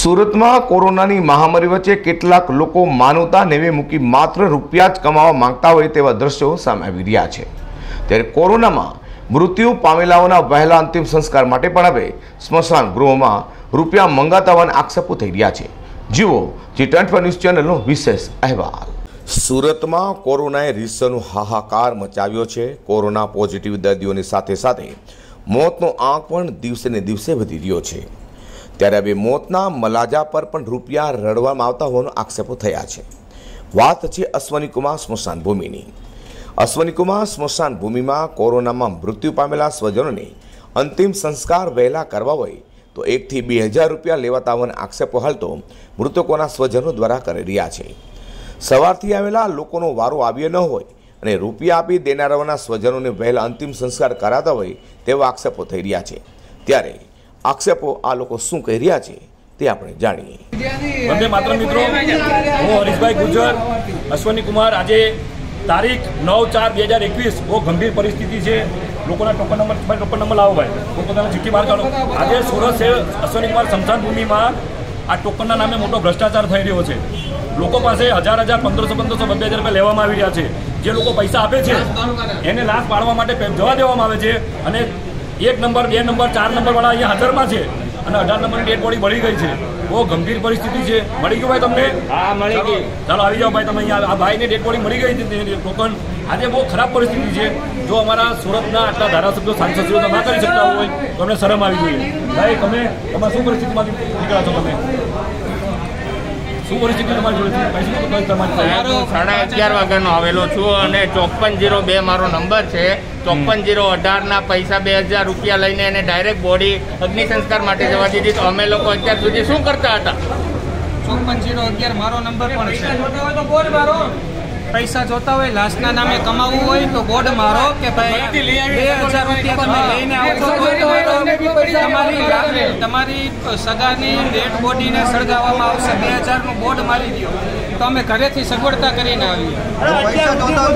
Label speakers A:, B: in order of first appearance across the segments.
A: સુરતમાં કોરોનાની મહામારી વચ્ચે કેટલાક લોકો માનવતા નેવે મૂકી માત્ર રૂપિયા જ કમાવા માંગતા હોય તેવા દ્રશ્યો સામે આવી રહ્યા છે। ત્યારે કોરોનામાં મૃત્યુ પામેલાઓના વહેલા અંતિમ સંસ્કાર માટે પણ હવે સ્મશાન ગૃહોમાં રૂપિયા મંગાતા હોવાના આક્ષેપો થઈ રહ્યા છે। જુઓ G24 ન્યૂઝ ચેનલનો વિશેષ અહેવાલ। સુરતમાં કોરોનાએ રીસનો હાહાકાર મચાવ્યો છે। કોરોના પોઝિટિવ દર્દીઓની સાથે સાથે મોતનો આંક પણ દિવસે ને દિવસે વધી રહ્યો છે। ત્યારે હવે મોતના મલાજા પર પણ રૂપિયા રડવામાં આવતા હોવાનો આક્ષેપો થયા છે। વાત છે અશ્વની કુમાર સ્મશાન ભૂમિની। અશ્વની કુમાર સ્મશાન ભૂમિમાં કોરોનામાં મૃત્યુ પામેલા સ્વજનોને અંતિમ સંસ્કાર વહેલા કરવા હોય તો 1 થી 2000 રૂપિયા લેવાતા હોવાના આક્ષેપો હાલ તો મૃતકોના સ્વજનો દ્વારા કરી રહ્યા છે। સવારથી આવેલા લોકોનો વારો આવ્યો ન હોય અને રૂપિયા આપી દેનારાઓના સ્વજનોને વહેલા અંતિમ સંસ્કાર કરાતા હોય તેવા આક્ષેપો થઈ રહ્યા છે। ત્યારે આક્ષેપો આ લોકો શું કહી રહ્યા છે તે આપણે જાણીએ।
B: વંદે માતરમ મિત્રો, હું હરીશભાઈ ગુજર અશ્વની કુમાર। આજે તારીખ 9/4/2021 બહુ ગંભીર પરિસ્થિતિ છે। લોકોના ટોકન નંબર લાવો ભાઈ, પોતાના ચીઠી બહાર કાઢો। આજે સુરત શહેર અશ્વની કુમાર સ્મશાન ભૂમિમાં આ ટોકનના નામે મોટો ભ્રષ્ટાચાર થઈ રહ્યો છે। લોકો પાસે 1000 1500 2000 રૂપિયા લેવામાં આવી રહ્યા છે। જે લોકો પૈસા આપે છે એને લાશ પાડવા માટે જવા દેવામાં આવે છે અને 1 નંબર 2 નંબર 4 નંબર વાળા અહીંયા હાજરમાં છે અને 18 નંબરની ડેડ બોડી મળી ગઈ છે। બહુ ગંભીર પરિસ્થિતિ છે। મળી ગયું ભાઈ તમને? હા, મળી ગઈ। ચાલો આવી જાઓ ભાઈ, તમે અહીંયા આ ભાઈને ડેડ બોડી મળી ગઈ છે ટોકન। આજે બહુ ખરાબ પરિસ્થિતિ છે। જો અમારા સુરતના આટલા ધારાસભ્યો સાંસદો ના કરી શકતા હોય તો અમને શરમ આવી જોઈએ। ભાઈ તમારા શું પરિસ્થિતિમાંથી નીકળ્યા છો? તમે શું પરિસ્થિતિ તમારી જોડે?
C: 11:30 વાગ્યાનો આવેલો છું અને 5402 મારો નંબર છે। 5418 ના પૈસા 2000 રૂપિયા લઈને એને ડાયરેક્ટ બોડી અગ્નિ સંસ્કાર માટે જવા દીધી। તો અમે લોકો અત્યાર સુધી શું કરતા હતા?
D: 5411 મારો નંબર પણ છે। પૈસા જોતા હોય, લાશના નામે કમાવવું હોય તો બોર્ડ મારો કે ભાઈ 2000 રૂપિયા તમે લઈને આવશો તો તમારી સગાની ડેડ બોડીને સળગાવવામાં આવશે। 2000 નું બોર્ડ મારી દો તો અમે ઘરેથી સગવડતા કરીને આવીએ।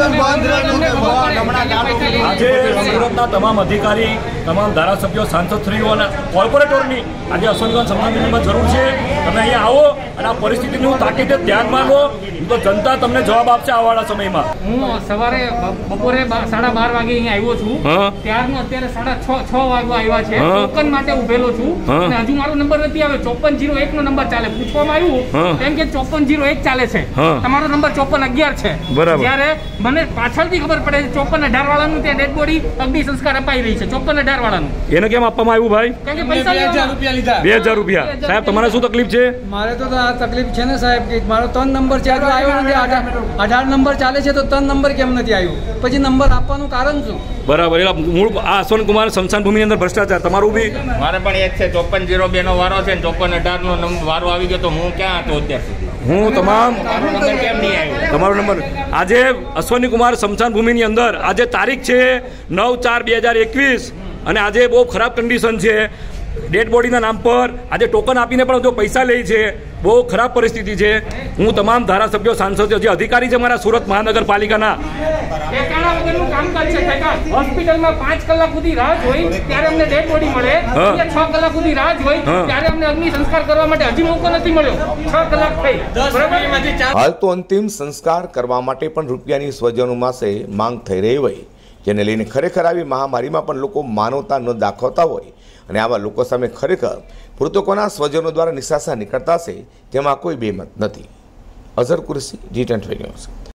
B: આજે સુરતના તમામ અધિકારી, તમામ ધારાસભ્યો, સાંસદશ્રીઓ અને કોર્પોરેટરોની આજે અશ્વની સમાજમાં જરૂર છે। તમે અહીંયા આવો અને આ પરિસ્થિતિનું તાકીદે ધ્યાનમાં લો, તો જનતા તમને જવાબ આપશે આવવાના સમયમાં।
E: હું સવારે બપોરે 12:30 વાગે અહીંયા આવ્યો છું, ત્યારનો અત્યારે 6:30 વાગે આવ્યા છે। ટોકન માટે ઉભેલો છું અને હજુ મારો નંબર નથી આવ્યો। 5401 નો નંબર ચાલે, પૂછવામાં આવ્યું તેમ કે 5401 ચાલે છે, તમારો નંબર 5411 છે। ત્યારે મને પાછળથી ખબર પડે છે 5418 વાળાનું ત્યાં ડેડ બોડી અગ્નિ સંસ્કાર અપાઈ રહી છે। 5418 વાળાનું એને કેમ આપવામાં આવ્યું ભાઈ? કેમ કે પૈસા 2000 રૂપિયા લીધા। 2000 રૂપિયા? સાહેબ તમારે શું તકલીફ છે?
D: મારે તો આ તકલીફ છે ને સાહેબ કે મારો 3 નંબર છે, આવ્યો નથી। 18 નંબર ચાલે છે તો 3 નંબર કેમ નથી આવ્યો? પછી નંબર આપવાનું કારણ શું?
B: બરાબર। એટલે મૂળ આ અશ્વની કુમાર સ્મશાન ભૂમિની અંદર ભ્રષ્ટાચાર તમારું બી?
C: મારે પણ એક છે। 5402 નો વારો છે, 5418 નો વારો આવી ગયો તો હું ક્યાં હતો અત્યાર સુધી?
B: હું તમામ
C: કેમ નહીં આવ્યો
B: તમારો નંબર? આજે અશ્વની કુમાર સ્મશાન ભૂમિની અંદર આજે તારીખ છે 9/4/2021 અને આજે બહુ ખરાબ કન્ડિશન છે। ડેડ બોડીના નામ પર આજે ટોકન આપીને પણ જો પૈસા લે છે। બહુ ખરાબ પરિસ્થિતિ છે। હું તમામ ધારાસભ્યો, સાંસદો, જે અધિકારી છે મારા સુરત મહાનગરપાલિકાના,
E: હોસ્પિટલમાં 5 કલાક સુધી રાહ જોઈ ત્યારે અમને ડેડ બોડી મળે, 6 કલાક સુધી રાહ જોઈ ત્યારે અમને અગ્નિ સંસ્કાર કરવા માટે હજી મોકો નથી મળ્યો। 6 કલાક થઈ।
A: હાલ તો અંતિમ સંસ્કાર કરવા માટે પણ રૂપિયાની સ્વજનો પાસે માંગ થઈ રહી હોય, જેને લઈને ખરેખર આવી મહામારીમાં પણ લોકો માનવતા ન દાખવતા હોય અને આવા લોકો સામે ખરેખર મૃતકોના સ્વજનો દ્વારા નિશાસા નીકળતા છે, જેમાં કોઈ બેમત નથી। Azhar Qureshi, G24 news.